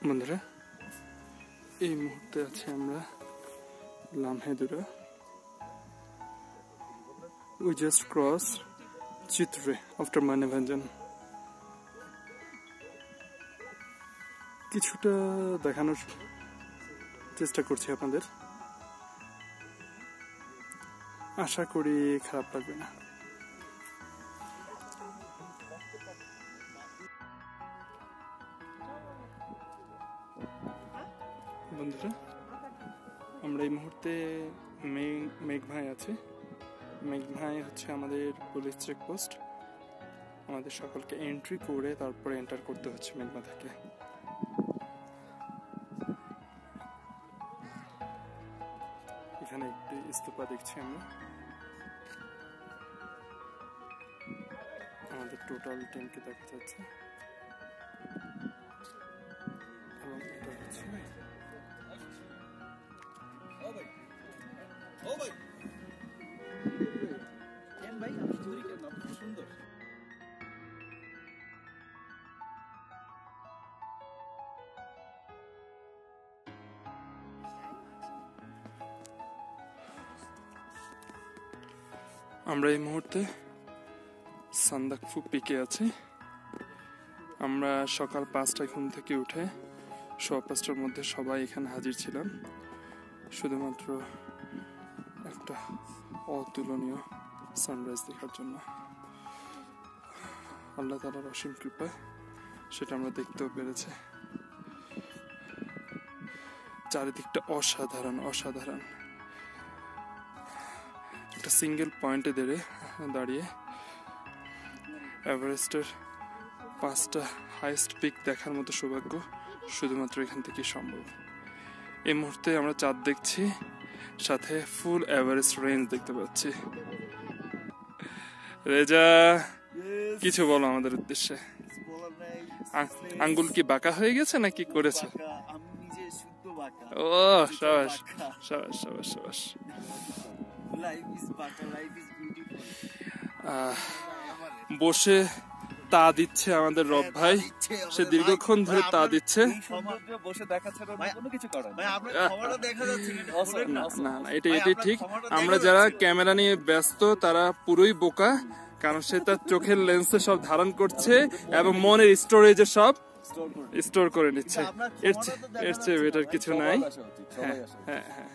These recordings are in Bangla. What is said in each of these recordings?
বন্ধুরা এই মুহূর্তে আছি আমরা লামহেদুরা। We just crossed Chitre after Manebhanjan. কিছুটা দেখানোর চেষ্টা করছি আপনাদের, আশা করি খারাপ লাগবে না। বন্ধুরা আমরা এই মুহূর্তে মেঘমায় আছি। মেঘমায় হচ্ছে আমাদের পুলিশ চেকপোস্ট। আমাদের সকলকে এন্ট্রি করে তারপরে এন্টার করতে হচ্ছে মেঘমা থেকে। এখানে একটি স্তূপা দেখছি আমরা। আমাদের টোটাল টিমকে দেখা যাচ্ছে এবং এটা হচ্ছে আমরা এই মুহূর্তে সান্দাকফু পিকে আছি। আমরা সকাল 5টায় ঘুম থেকে উঠে 5:15টার মধ্যে সবাই এখানে হাজির ছিলাম, শুধুমাত্র একটা অতুলনীয় সানরাইজ দেখার জন্য। আল্লাহ তাআলার অসীম কৃপায় সেটা আমরা দেখতেও পেরেছি। চারিদিকটা অসাধারণ অসাধারণ। একটা সিঙ্গেল পয়েন্টে দাঁড়িয়ে এভারেস্টের 5টা হাইস্ট পিক দেখার মতো সৌভাগ্য শুধুমাত্র এখান থেকে সম্ভব। এই মুহূর্তে আমরা চাঁদ দেখছি, সাথে ফুল এভারেস্ট রেঞ্জ দেখতে পাচ্ছি। রেজা, কিছু বলো আমাদের উদ্দেশ্যে। আঙ্গুল কি বাঁকা হয়ে গেছে নাকি করেছে? ও সাবাস সাবাস সাবাস সাবাস। বসে তা দিচ্ছে আমাদের রব ভাই, সে দীর্ঘক্ষণ ধরে তা দিচ্ছে। না না, এটাই ঠিক। আমরা যারা ক্যামেরা নিয়ে ব্যস্ত তারা পুরোই বোকা, কারণ সে তার চোখের লেন্সে সব ধারণ করছে এবং মনের স্টোরেজে সব স্টোর করে নিচ্ছে। এর চেয়ে বেটার কিছু নাই। হ্যাঁ হ্যাঁ হ্যাঁ,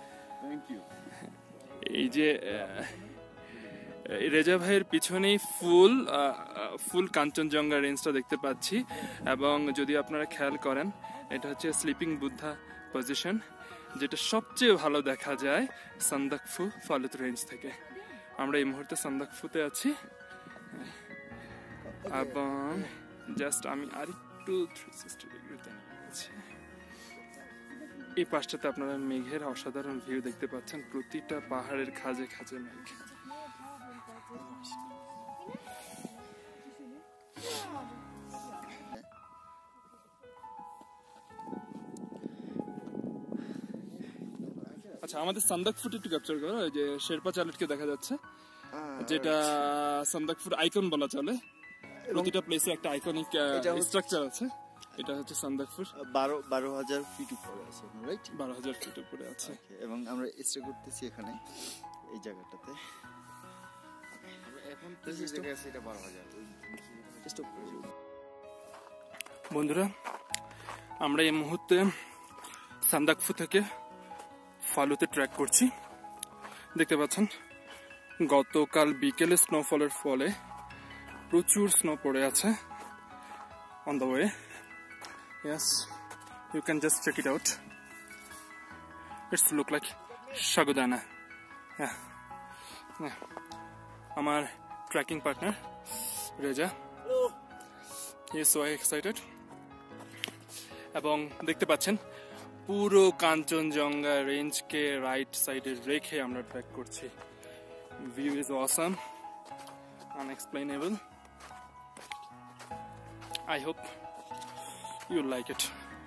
এই যে রেজা ভাইয়ের পিছনেই ফুল কাঞ্চনজঙ্ঘা রেঞ্জটা দেখতে পাচ্ছি। এবং যদি আপনারা খেয়াল করেন, এটা হচ্ছে স্লিপিং বুদ্ধা পজিশন, যেটা সবচেয়ে ভালো দেখা যায় সান্দাকফু ফালুত রেঞ্জ থেকে। আমরা এই মুহূর্তে সান্দাকফুতে আছি এবং জাস্ট আমি আরেকটু 360 ডিগ্রিতে নিয়েছি। এই পাশটাতে আপনারা মেঘের অসাধারণ ভিউ দেখতে পাচ্ছেন, প্রতিটা পাহাড়ের খাঁজে খাঁজে মেঘ। আচ্ছা, আমাদের সান্দাকফুট একটু ক্যাপচার করো। যে শেরপা চালেটকে দেখা যাচ্ছে, যেটা সান্দাকফুট আইকন বলা চলে। প্রতিটা প্লেসে একটা আইকনিক স্ট্রাকচার আছে। এটা হচ্ছে সান্দাকফু 12,000 ফিট উপরে আছে, রাইট? 12,000 ফিট উপরে আছে। এবং আমরা স্টে করতেছি এখানে এই জায়গাটাতে। আমরা এখন যে জায়গায় আছি এটা 12,000 স্টপ করে যাব। বন্ধুরা আমরা এই মুহূর্তে সান্দাকফু থেকে ফালুতে ট্র্যাক করছি। দেখতে পাচ্ছেন গতকাল বিকেলে স্নোফলের ফলে প্রচুর স্নো পড়ে আছে on the way. Yes, you can just check it out. It's look like Shagudana. Yeah. আমার trekking partner Reza, he is so excited. এবং দেখতে পাচ্ছেন পুরো কাঞ্চনজঙ্ঘা রেঞ্জকে রাইট সাইডে রেখে আমরা ট্র্যাক করছি। View is awesome, unexplainable. I hope you like it.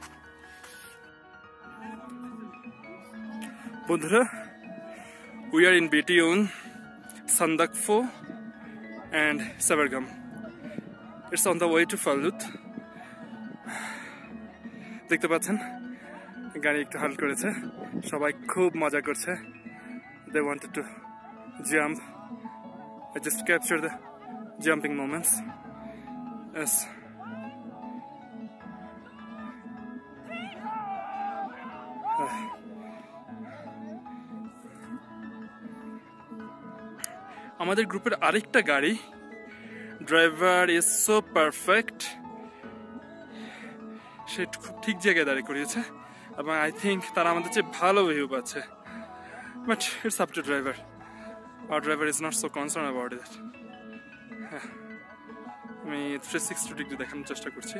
বন্ধুরা, we are in between Sandakphu and Sabargam. It's on the way to Phalut. দেখতে পাচ্ছেন গাড়ি একটু হাল্ট করেছে, সবাই খুব মজা করছে। They wanted to jump. I just captured the jumping moments. Yes. আমাদের গ্রুপের আরেকটা গাড়ি, ড্রাইভার ইজ সো পারফেক্ট, সে খুব ঠিক জায়গায় দাঁড়িয়ে করিয়েছে এবং আই থিঙ্ক তারা আমাদের চেয়ে ভালো ভিউ পাচ্ছে, but it's up to driver. Our driver is not so concerned about it. আমি 360 ডিগ্রি দেখানোর চেষ্টা করছি।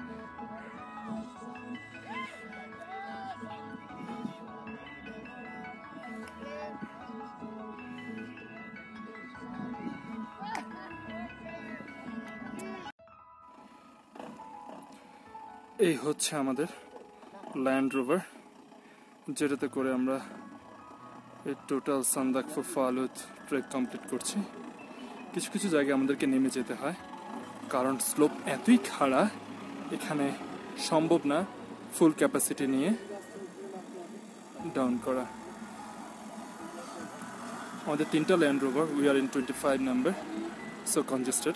এই হচ্ছে আমাদের ল্যান্ডরোভার, যেটাতে করে আমরা এই total Sandakphu Phalut trek complete করছি। কিছু কিছু জায়গায় আমাদেরকে নেমে যেতে হয়, কারণ স্লোপ এতই খাড়া, এখানে সম্ভব না ফুল ক্যাপাসিটি নিয়ে ডাউন করা। আমাদের 3টা Land Rover, we are in 25 number, so congested.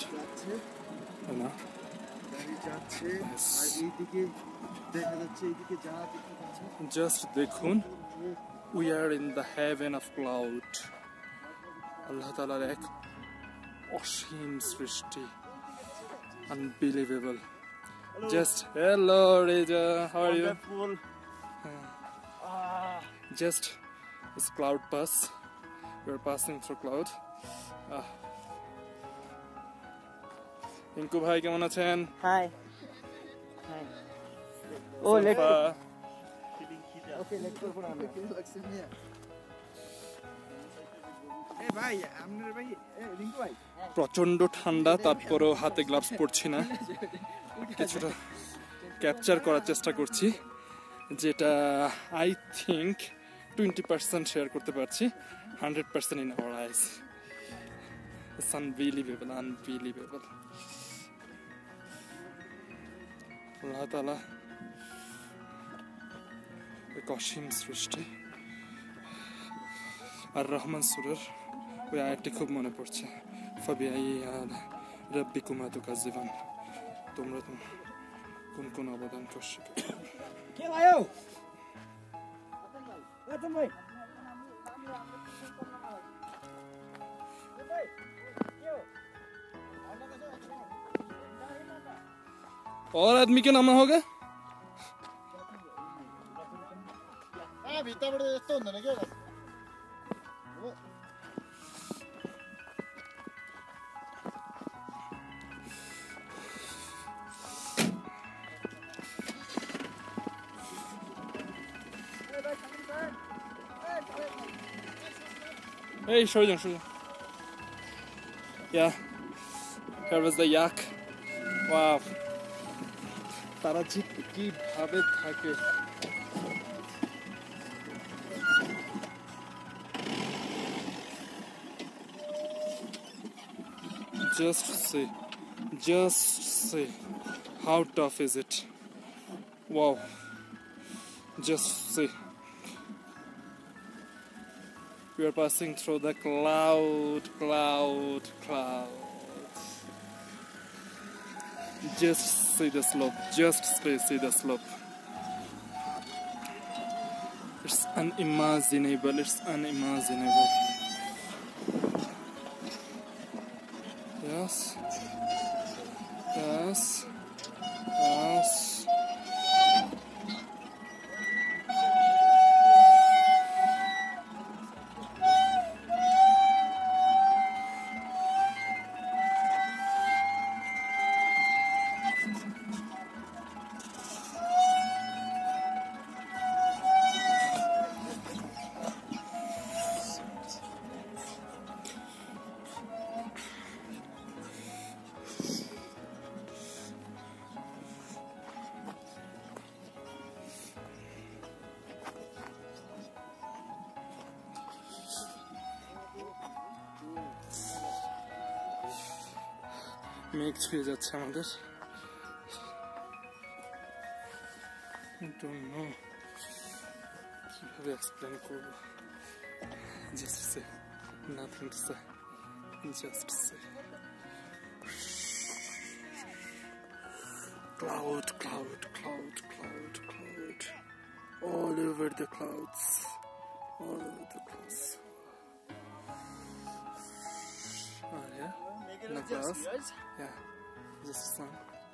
Just দেখুন, we are in the heaven of cloud. Allah Ta'alaর এক অসীম সৃষ্টি, unbelievable. Just hello Reja, how are you? Just this cloud pass, we are passing through cloud. ইনকু ভাই কেমন আছেন? Hi. Hi. Oh, let's go. Okay, let's go for a minute. Hey, bhai, amner bhai, Rinku bhai. প্রচন্ড ঠান্ডা, তারপরেও হাতে গ্লাভস পরছি না, কিছুটা ক্যাপচার করার চেষ্টা করছি, যেটা আই থিঙ্ক 20% শেয়ার করতে পারছি, 100% in our eyes. It's unbelievable, unbelievable. আল্লাহ তাআলা এক অসীম সৃষ্টি। আর রহমান সূরার ওই আয়াতটি খুব মনে পড়ছে, ফাবিআই আলা রাব্বিকুমা তুকাজ্জিবান, তোমরা কোন কোন অবদান করছো। কে আয়ো আতম ভাই, और आदमी के नाम होगा Hey, show you. Yeah, here was the yak. Wow. তারা যে কিভাবে থাকে, just see how tough is it. Wow, just see, we are passing through the cloud. Just see the slope, see the slope. It's unimaginable, Yes. মেঘ ছুঁয়ে যাচ্ছে আমাদের। I don't know কিভাবে এক্সপ্লেন করব just say nothing to say just say cloud all over the clouds oh yeah no clouds yeah just sun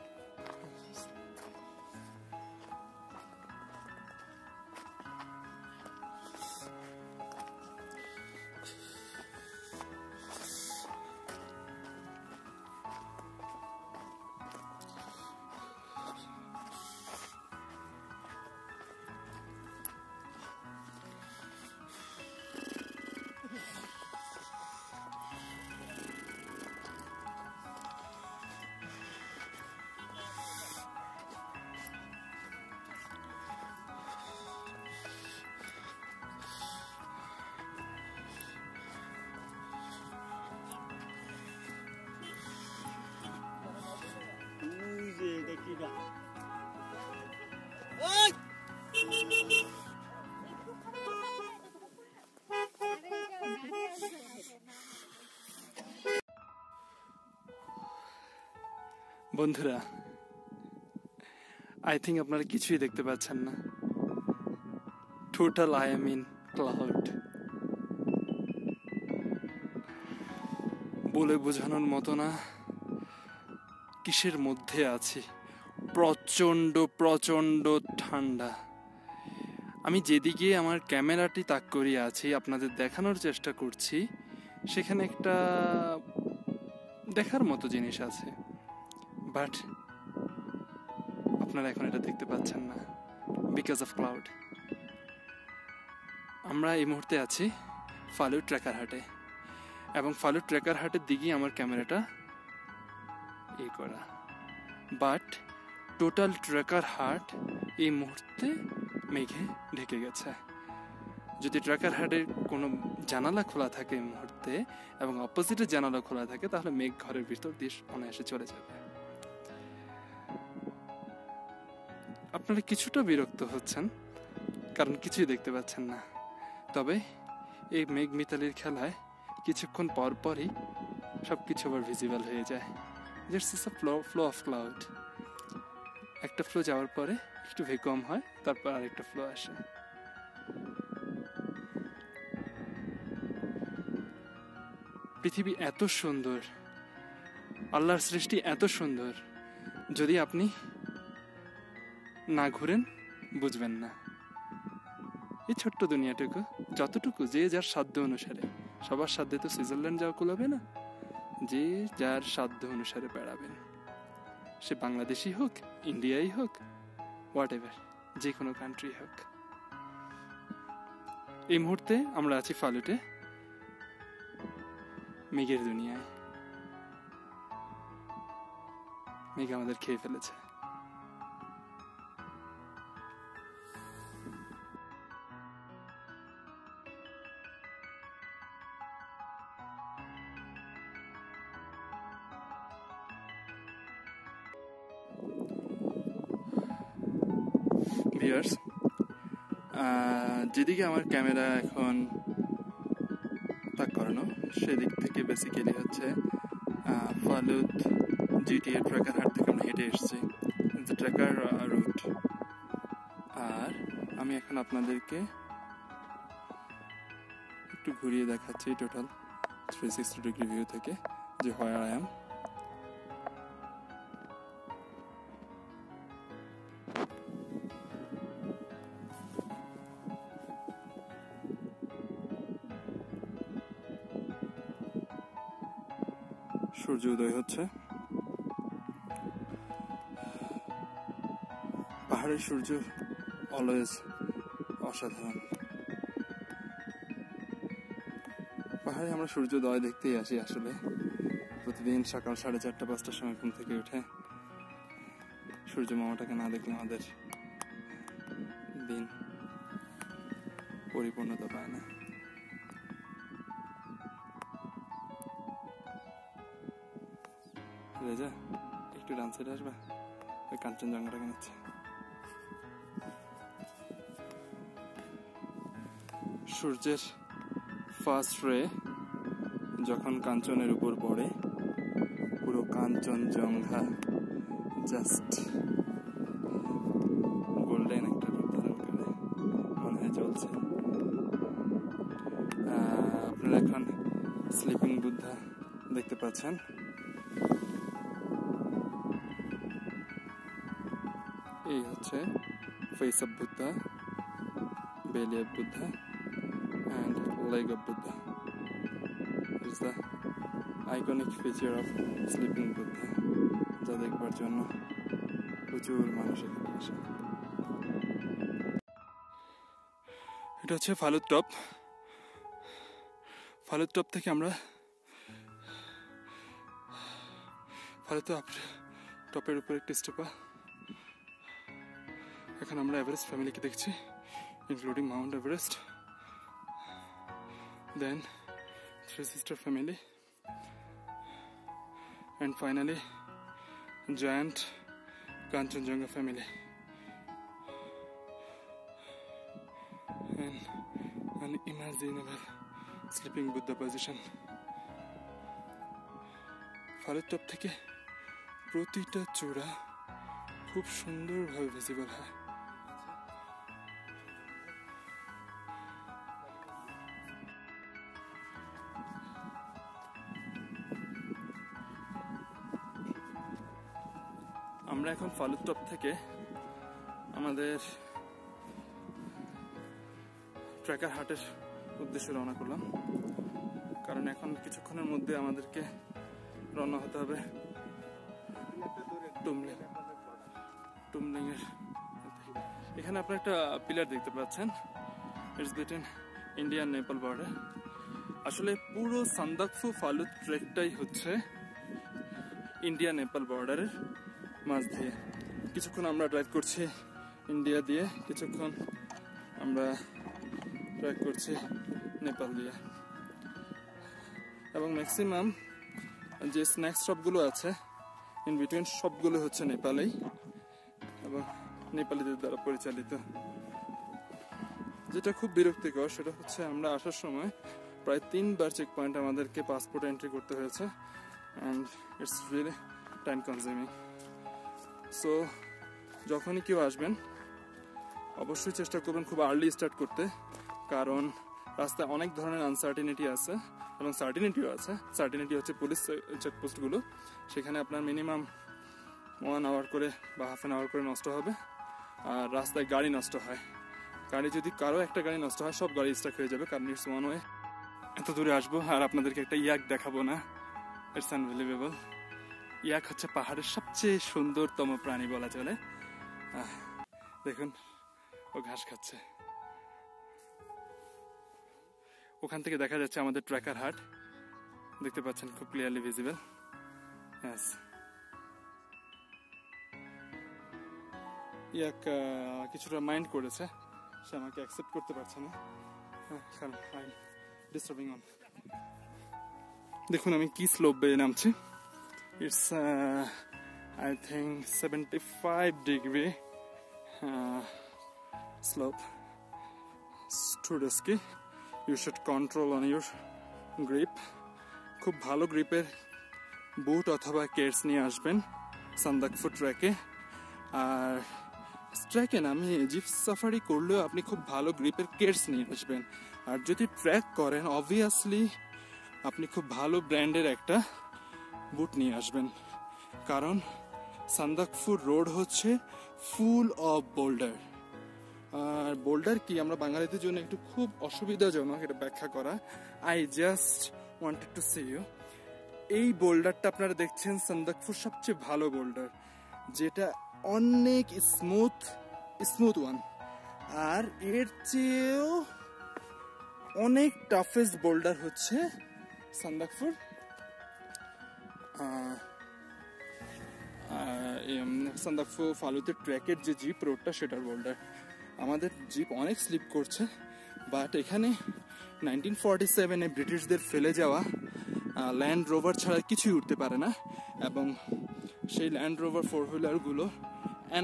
বন্ধুরা আই থিঙ্ক আপনারা কিছুই দেখতে পাচ্ছেন না total I am in cloud বলে বোঝানোর মতো না কিসের মধ্যে আছি প্রচন্ড প্রচন্ড ঠান্ডা আমি যেদিকে আমার ক্যামেরাটি তাক করিয়ে আছি আপনাদের দেখানোর চেষ্টা করছি সেখানে একটা দেখার মতো জিনিস আছে বাট আপনারা এখন এটা দেখতে পাচ্ছেন না বিকজ অফ ক্লাউড আমরা এই মুহূর্তে আছি ফালুট ট্রেকার হাটে এবং ফালুট ট্রেকার হাটের দিকেই আমার ক্যামেরাটা করা বাট টোটাল ট্রেকার হাট এই মুহূর্তে মেঘে ঢেকে গেছে যদি ট্রেকার হাটের কোনো জানালা খোলা থাকে এই মুহূর্তে এবং অপোজিটে জানালা খোলা থাকে তাহলে মেঘ ঘরের ভিতর দিয়ে অনায়াসে চলে যাবে আপনারা কিছুটা বিরক্ত হচ্ছেন কারণ কিছুই দেখতে পাচ্ছেন না তবে এই মেঘ মিতালির খেলায় কিছুক্ষণ পর পরই সবকিছু আবার ভিজিবল হয়ে যায় just is a flow of cloud একটা ফ্লো যাওয়ার পরে একটু ভ্যাকুয়াম হয় তারপর আরেকটা ফ্লো আসে পৃথিবী এত সুন্দর আল্লাহর সৃষ্টি এত সুন্দর যদি আপনি না ঘুরেন বুঝবেন না এই ছোট্ট দুনিয়াটুকু যতটুকু যে যার সাধ্য অনুসারে সবার সাধ্যে তো সুইজারল্যান্ড যাওয়া কুলাবে না যে যার সাধ্য অনুসারে বেড়াবেন সে বাংলাদেশি হোক ইন্ডিয়াই হোক হোয়াট এভার যে কোনো কান্ট্রি হোক এই মুহূর্তে আমরা আছি ফালুটে মেঘের দুনিয়ায় মেঘ আমাদের খেয়ে ফেলেছে ভিউয়ার্স যেদিকে আমার ক্যামেরা এখন তাক করানো সেদিক থেকে বেসিক্যালি হচ্ছে ফালুত জিটিএ ট্রেকার হাট থেকে আমরা হেঁটে এসেছি ট্রেকার রুট আর আমি এখন আপনাদেরকে একটু ঘুরিয়ে দেখাচ্ছি টোটাল 360 ডিগ্রি ভিউ থেকে যে হোয়ার আই অ্যাম সূর্য উদয় হচ্ছে পাহাড়ের সূর্য অলওয়েজ অসাধারণ পাহাড়ে আমরা সূর্যোদয় দেখতেই আসি আসলে প্রতিদিন সকাল 4:30-5টার সময় ঘুম থেকে উঠে সূর্য মামাটাকে না দেখলে আমাদের দিন পরিপূর্ণতা পায় না রেজা একটু ডান সাইডে আসবা ওই কাঞ্চনজঙ্ঘাটাকে নিচ্ছে সূর্যের ফার্স্ট রে যখন কাঞ্চনের উপর পড়ে, পুরো কাঞ্চনজঙ্ঘা জাস্ট গোল্ডেন একটা রূপ ধারণ করে মনে হয় চলছে। আপনারা এখন স্লিপিং বুদ্ধা দেখতে পাচ্ছেন। এই হচ্ছে face of Buddha, belly of Buddha and leg of Buddha. It's the iconic feature of sleeping Buddha, যা দেখবার জন্য প্রচুর মানুষ এখানে আসে। এটা হচ্ছে ফালুত টপ। ফালুত টপ থেকে আমরা ফালুত টপের উপর একটি স্টুপা। এখন আমরা এভারেস্ট ফ্যামিলিকে দেখছি, including Mount Everest, then 3 sister family, and finally giant Kanchenjunga family, and an unimaginable sleeping Buddha position. Phalut top থেকে প্রতিটা চূড়া খুব সুন্দরভাবে ভিজিবল হয়। আমরা এখন ফালুত টপ থেকে আমাদের ট্রেকার হাটের উদ্দেশ্যে রওনা করলাম, কারণ এখন কিছুক্ষণের মধ্যে আমাদেরকে রওনা হতে হবে টুমলিং এর। এখানে আপনারা একটা পিলার দেখতে পাচ্ছেন, it's between India and Nepal border. আসলে পুরো সান্দাকফু ফালুত ট্রেকটাই হচ্ছে ইন্ডিয়া নেপাল বর্ডারের মাঝ দিয়ে। কিছুক্ষণ আমরা ড্রাইভ করছি ইন্ডিয়া দিয়ে, কিছুক্ষণ আমরা ড্রাইভ করছি নেপাল দিয়ে, এবং ম্যাক্সিমাম যে স্ন্যাক্স শপগুলো আছে ইন বিটুইন সবগুলো হচ্ছে নেপালেই এবং নেপালিদের দ্বারা পরিচালিত। যেটা খুব বিরক্তিকর সেটা হচ্ছে আমরা আসার সময় প্রায় 3বার চেক পয়েন্ট আমাদেরকে পাসপোর্ট এন্ট্রি করতে হয়েছে, and it's really time consuming. So যখনই কেউ আসবেন অবশ্যই চেষ্টা করবেন খুব আর্লি স্টার্ট করতে, কারণ রাস্তায় অনেক ধরনের আনসার্টিনিটি আছে এবং সার্টিনিটিও আছে। সার্টিনিটি হচ্ছে পুলিশ চেকপোস্টগুলো, সেখানে আপনার মিনিমাম 1 আওয়ার করে বা হাফ অ্যান আওয়ার করে নষ্ট হবে। আর রাস্তায় গাড়ি নষ্ট হয়, গাড়ি যদি কারো একটা গাড়ি নষ্ট হয় সব গাড়ি স্টাক হয়ে যাবে, কারণ ইটস ওয়ান ওয়ে। এত দূরে আসবো আর আপনাদেরকে একটা ইয়াক দেখাবো না, ইটস আনবিলিভেবল। ইয়াক হচ্ছে পাহাড়ের সবচেয়ে সুন্দরতম প্রাণী বলা চলে। দেখুন ও ঘাস খাচ্ছে। ওখান থেকে দেখা যাচ্ছে আমাদের ট্রেকার হাট, দেখতে পাচ্ছেন খুব ক্লিয়ারলি ভিজিবল। ইয়াক কিছুটা মাইন্ড করেছে, সে আমাকে অ্যাকসেপ্ট করতে পারছে না, কারণ আই এম ডিস্টার্বিং অন। দেখুন আমি কি স্লোপ বেয়ে নামছি। It's I think 75 degree slope. It's too risky. You should control on your grip. খুব ভালো গ্রিপের বুট অথবা কেটস নিয়ে আসবেন সান্দাকফু ট্রেকে। আর ট্রেকে না, আমি জিপ সাফারি করলেও আপনি খুব ভালো গ্রিপের কেটস নিয়ে আসবেন। আর যদি ট্রেক করেন অবভিয়াসলি আপনি খুব ভালো ব্র্যান্ডের একটা বুট নিয়ে আসবেন, কারণ সান্দাকফু রোড হচ্ছে ফুল অফ বোল্ডার। আর বোল্ডার কি আমরা বাঙালিদের জন্য একটু খুব অসুবিধাজনক এটা ব্যাখ্যা করা। I just wanted to say you, এই বোল্ডারটা আপনারা দেখছেন সান্দাকফুর সবচেয়ে ভালো বোল্ডার, যেটা অনেক স্মুথ ওয়ান। আর এর চেয়েও অনেক টাফেস্ট বোল্ডার হচ্ছে সান্দাকফুর সান্দাকফু ফালুতের ট্র্যাকের যে জিপ রোডটা সেটার বোল্ডার। আমাদের জিপ অনেক স্লিপ করছে, বাট এখানে 1947-এ ব্রিটিশদের ফেলে যাওয়া ল্যান্ড রোভার ছাড়া কিছুই উঠতে পারে না, এবং সেই ল্যান্ড রোভার 4 হুইলারগুলো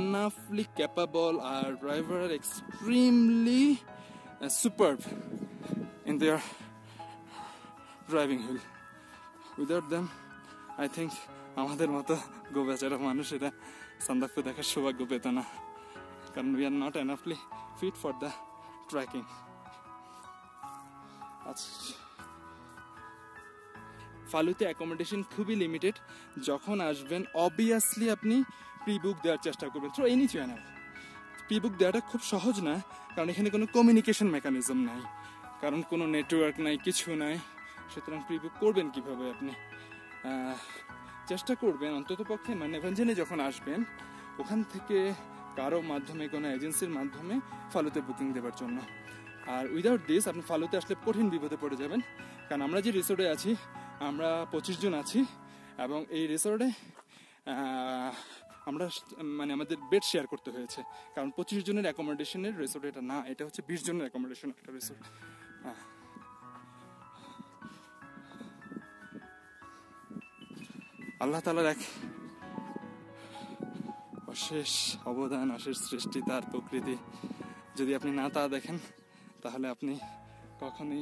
এনাফলি ক্যাপাবল আর driver extremely superb. in their driving wheel. Without them, I think আমাদের মতো গোবেচারা মানুষ এটা সান্দাকফু দেখার সৌভাগ্য পেত না, কারণ we are not enoughly fit for the trekking. ফালুতে অ্যাকোমোডেশন খুবই লিমিটেড। যখন আসবেন অবভিয়াসলি আপনি প্রি বুক দেওয়ার চেষ্টা করবেন through any channel. Pre book দেওয়াটা খুব সহজ না, কারণ এখানে কোনো কমিউনিকেশন মেকানিজম নাই, কারণ কোনো নেটওয়ার্ক নাই, কিছু নাই। সুতরাং প্রি বুক করবেন কীভাবে আপনি? চেষ্টা করবেন অন্তত পক্ষে মানেভাঞ্জনে যখন আসবেন ওখান থেকে কারো মাধ্যমে, কোনো এজেন্সির মাধ্যমে ফালুতে বুকিং দেওয়ার জন্য। আর উইদাউট দিস আপনি ফালুতে আসলে কঠিন বিপদে পড়ে যাবেন, কারণ আমরা যে রিসোর্টে আছি আমরা 25 জন আছি, এবং এই রিসোর্টে আমরা মানে আমাদের বেড শেয়ার করতে হয়েছে, কারণ 25 জনের অ্যাকোমোডেশনের রিসোর্ট এটা না, এটা হচ্ছে 20 জনের অ্যাকোমোডেশন একটা রিসোর্ট। আল্লাহ তাআলার এক অশেষ অবদান, অশেষ সৃষ্টি, তার প্রকৃতি। যদি আপনি না তা দেখেন তাহলে আপনি কখনোই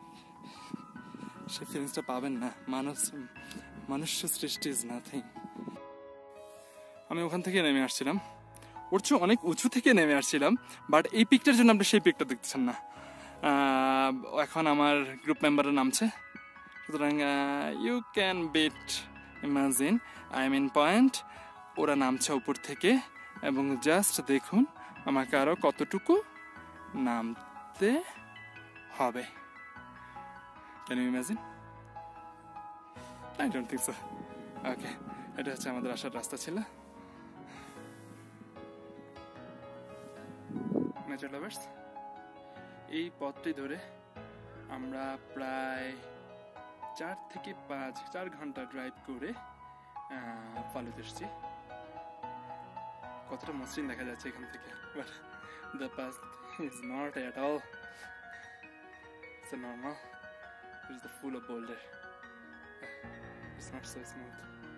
সে ফিলিংসটা পাবেন না। মনুষ্য সৃষ্টি ইজ নাথিং। আমি ওখান থেকে নেমে আসছিলাম, ওর চেয়ে অনেক উঁচু থেকে নেমে আসছিলাম, বাট এই পিকটার জন্য আপনি সেই পিকটা দেখতেছেন না। এখন আমার গ্রুপ মেম্বাররা নামছে, সুতরাং you can bit imagine I am in point. ওরা নামছে উপর থেকে, এবং জাস্ট দেখুন আমাকে আরো কতটুকু নামতে হবে। Can you imagine? I don't think so. Okay, এটা হচ্ছে আমাদের আসার রাস্তা ছিল। নেচার লাভার্স, এই পথটি ধরে আমরা প্রায় 4 থেকে 4 ঘন্টা ড্রাইভ করে ফালুতে এসেছি। কতটা মসৃণ দেখা যাচ্ছে এখান থেকে, but the path is not at all so normal. It is full of boulder. It's not so smooth.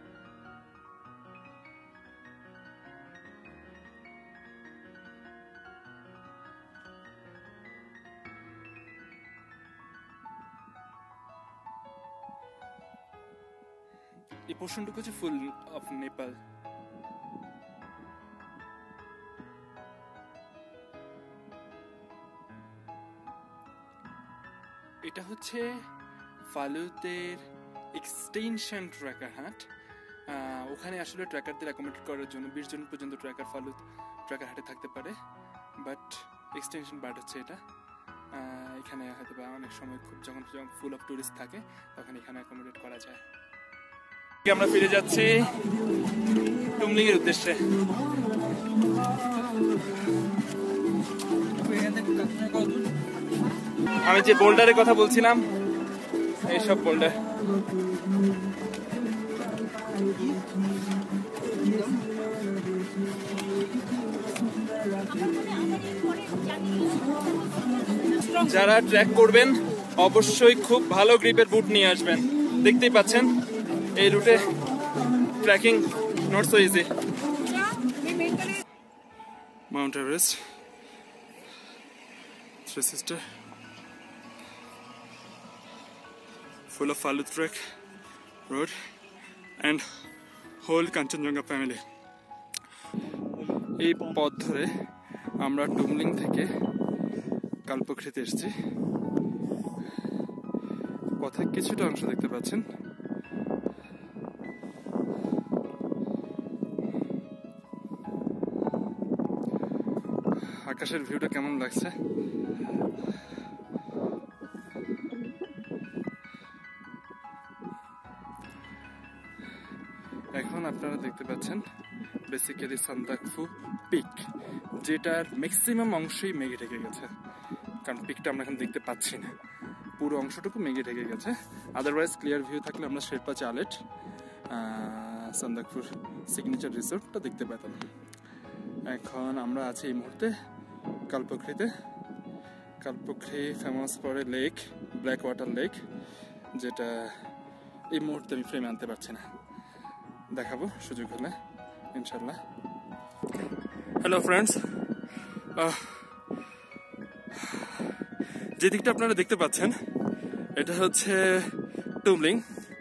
এই পোর্শনটুকু হচ্ছে ফুল অফ নেপাল। এটা হচ্ছে ফালুতের এক্সটেনশন ট্রেকার হাট। ওখানে আসলে ট্রেকারদের অ্যাকোমোডেট করার জন্য 20 জন পর্যন্ত ফালুত ট্রেকার হাটে থাকতে পারে, বাট এক্সটেনশন পার্ট হচ্ছে এটা। এখানে হয়তো বা অনেক সময় যখন ফুল অফ টুরিস্ট থাকে তখন এখানে অ্যাকোমোডেট করা যায়। আমরা ফিরে যাচ্ছি টুমলিং এর উদ্দেশ্যে। আমি যে বোল্ডারের কথা বলছিলাম, এইসব বোল্ডার। যারা ট্রেক করবেন অবশ্যই খুব ভালো গ্রিপের বুট নিয়ে আসবেন। দেখতেই পাচ্ছেন এই রুটে trekking not so easy. Mount Everest, Three Sister, full of Phalut Trek road and whole Kanchenjunga family. এই পথ ধরে আমরা টুমলিং থেকে কালপোখরিতে এসেছি। পথে কিছুটা অংশ দেখতে পাচ্ছেন। আকাশের ভিউটা কেমন লাগছে? এখন আপনারা দেখতে পাচ্ছেন বেসিক্যালি সান্দাকফু পিক, যেটার ম্যাক্সিমাম অংশই মেঘে ঢেকে গেছে, কারণ পিকটা আমরা এখন দেখতে পাচ্ছি না, পুরো অংশটুকু মেঘে ঢেকে গেছে। আদারওয়াইজ ক্লিয়ার ভিউ থাকলে আমরা শেরপা চালেট সান্দাকফুর সিগনেচার রিসোর্টটা দেখতে পেতাম। এখন আমরা আছি এই মুহূর্তে কালপোখরিতে। Kalpokhri famous for a lake, black water lake, যেটা এই মুহূর্তে আমি ফ্রেমে আনতে পারছি না, দেখাবো সুযোগ হলে ইনশাল্লাহ। হ্যালো ফ্রেন্ডস, যে দিকটা আপনারা দেখতে পাচ্ছেন এটা হচ্ছে Tumling,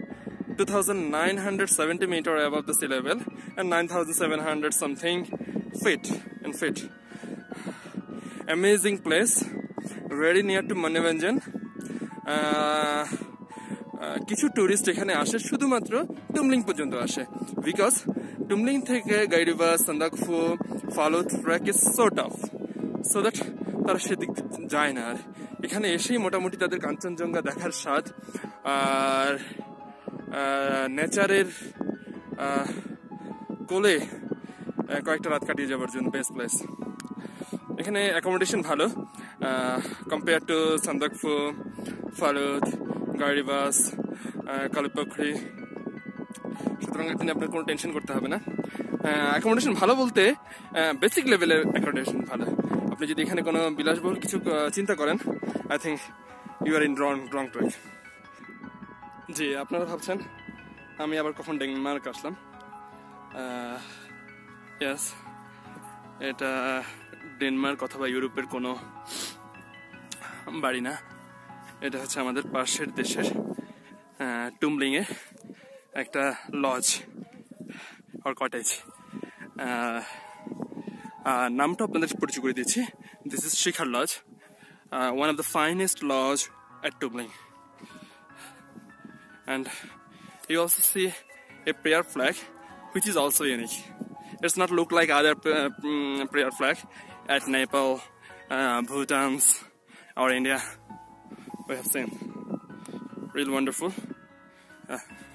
2,970 meter above the sea level and 9,700 something feet in feet. Amazing place, very near to Manebhanjan. কিছু টুরিস্ট এখানে আসে শুধুমাত্র টুমলিং পর্যন্ত আসে, বিকজ টুমলিং থেকে Gairibas Sandakphu Phalut trek is so tough, so that তারা সেদিক যায় না। আর এখানে এসেই মোটামুটি তাদের কাঞ্চনজঙ্ঘা দেখার স্বাদ আর নেচারের কোলে কয়েকটা রাত কাটিয়ে যাওয়ার জন্য বেস্ট প্লেস। এখানে অ্যাকোমোডেশন ভালো কম্পেয়ার টু সান্দাকফু ফালুত গাইরিবাস কালিপোখরি, সুতরাং এখানে আপনার কোনো টেনশন করতে হবে না। অ্যাকোমোডেশন ভালো বলতে বেসিক লেভেলের অ্যাকোমোডেশন ভালো। আপনি যদি এখানে কোনো বিলাসবহুল কিছু চিন্তা করেন, I think you are in wrong track. জি, আপনারা ভাবছেন আমি আবার কখন ডেনমার্ক আসলাম। ইয়েস, এটা ডেনমার্ক অথবা ইউরোপের কোনো বাড়ি না, এটা হচ্ছে আমাদের পাশের দেশের টুমলিং এ একটা লজ আর কটেজ। নামটা আপনাদের পরিচয় করে দিচ্ছি। This is Shikhar lodge, one of the finest lodge at Tumling. And you also see a prayer flag which is also unique. It's not look like other prayer flag at Nepal, Bhutan or India we have seen. Real wonderful.